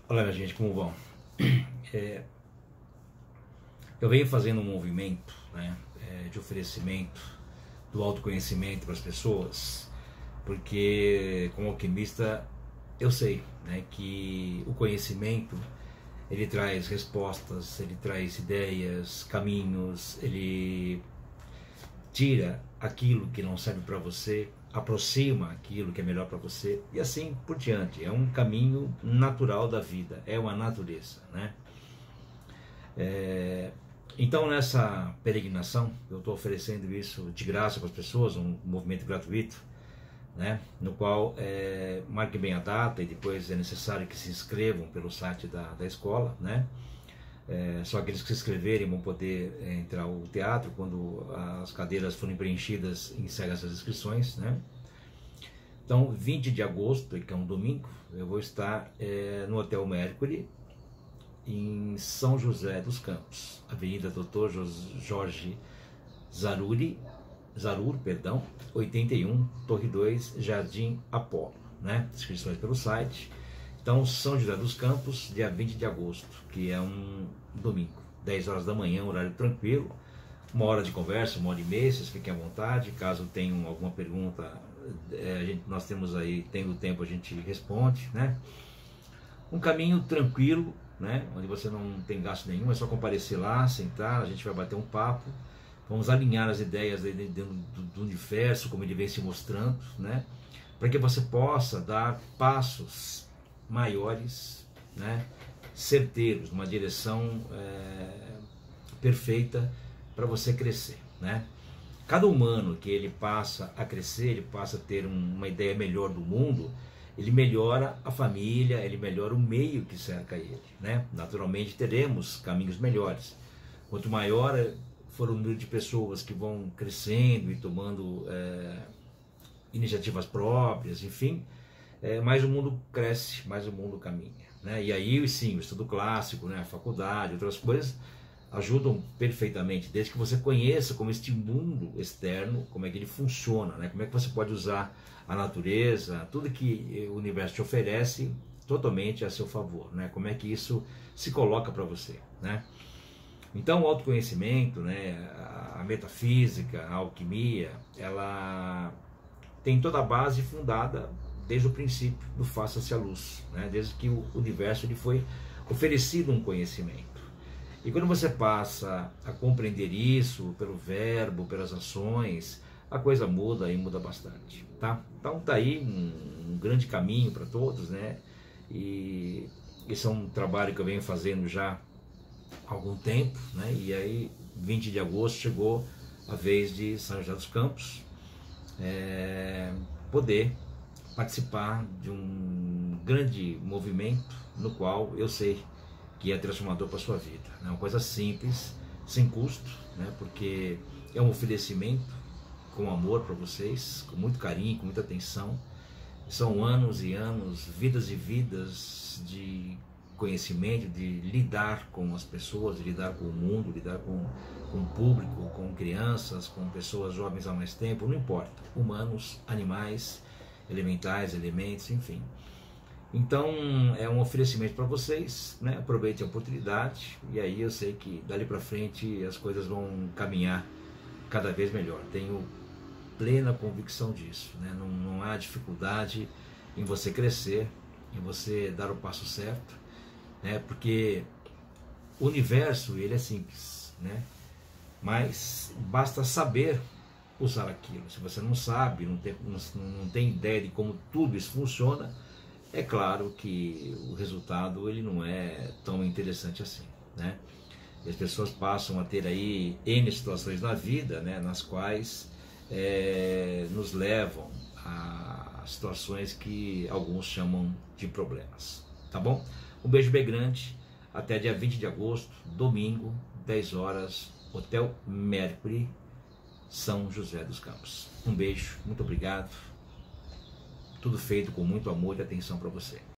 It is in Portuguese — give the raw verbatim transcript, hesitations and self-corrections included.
Olha, minha gente, como vão? É, eu venho fazendo um movimento, né, é, de oferecimento do autoconhecimento para as pessoas, porque como alquimista eu sei, né, que o conhecimento ele traz respostas, ele traz ideias, caminhos, ele tira aquilo que não serve para você, aproxima aquilo que é melhor para você e assim por diante. É um caminho natural da vida, é uma natureza, né? É, então nessa peregrinação eu estou oferecendo isso de graça para as pessoas, um movimento gratuito, né? No qual é, marque bem a data e depois é necessário que se inscrevam pelo site da, da escola, né? É, só aqueles que se inscreverem vão poder é, entrar ao teatro. Quando as cadeiras forem preenchidas, encerra essas inscrições, né? Então, vinte de agosto, que é um domingo, eu vou estar é, no Hotel Mercury, em São José dos Campos, Avenida Doutor Jorge Zaruri, Zarur, perdão, oitenta e um, Torre dois, Jardim Apolo, né? Inscrições pelo site. Então, São José dos Campos, dia vinte de agosto, que é um domingo, dez horas da manhã, horário tranquilo, uma hora de conversa, uma hora e meia, vocês fiquem à vontade. Caso tenham alguma pergunta, é, a gente, nós temos aí, tendo tempo, a gente responde, né? Um caminho tranquilo, né? Onde você não tem gasto nenhum, é só comparecer lá, sentar, a gente vai bater um papo, vamos alinhar as ideias dentro do, do universo, como ele vem se mostrando, né? Para que você possa dar passos maiores, né, certeiros, numa direção é, perfeita para você crescer, né? Cada humano que ele passa a crescer, ele passa a ter um, uma ideia melhor do mundo, ele melhora a família, ele melhora o meio que cerca ele, né? Naturalmente teremos caminhos melhores. Quanto maior for o número de pessoas que vão crescendo e tomando é, iniciativas próprias, enfim, É, mais o mundo cresce, mais o mundo caminha, né? E aí sim, o estudo clássico, né, a faculdade, outras coisas ajudam perfeitamente, desde que você conheça como este mundo externo, como é que ele funciona, né? Como é que você pode usar a natureza, tudo que o universo te oferece totalmente a seu favor, né? Como é que isso se coloca para você, né? Então o autoconhecimento, né, a metafísica, a alquimia, ela tem toda a base fundada desde o princípio do faça-se a luz, né? Desde que o universo ele foi oferecido um conhecimento. E quando você passa a compreender isso pelo verbo, pelas ações, a coisa muda e muda bastante, tá? Então tá aí um, um grande caminho para todos, né? E esse é um trabalho que eu venho fazendo já há algum tempo, né? E aí vinte de agosto chegou a vez de São José dos Campos é, poder participar de um grande movimento no qual eu sei que é transformador para a sua vida. É uma coisa simples, sem custo, né? Porque é um oferecimento com amor para vocês, com muito carinho, com muita atenção. São anos e anos, vidas e vidas de conhecimento, de lidar com as pessoas, de lidar com o mundo, lidar com, com o público, com crianças, com pessoas jovens há mais tempo, não importa, humanos, animais, elementais, elementos, enfim. Então é um oferecimento para vocês, né? Aproveitem a oportunidade e aí eu sei que dali para frente as coisas vão caminhar cada vez melhor. Tenho plena convicção disso, né? Não, não há dificuldade em você crescer, em você dar o passo certo, né? Porque o universo ele é simples, né? Mas basta saber usar aquilo. Se você não sabe, não tem, não, não tem ideia de como tudo isso funciona, é claro que o resultado ele não é tão interessante assim, né? E as pessoas passam a ter aí N situações na vida, né, nas quais é, nos levam a situações que alguns chamam de problemas, tá bom? Um beijo bem grande, até dia vinte de agosto, domingo, dez horas, Hotel Mercury, São José dos Campos. Um beijo, muito obrigado. Tudo feito com muito amor e atenção para você.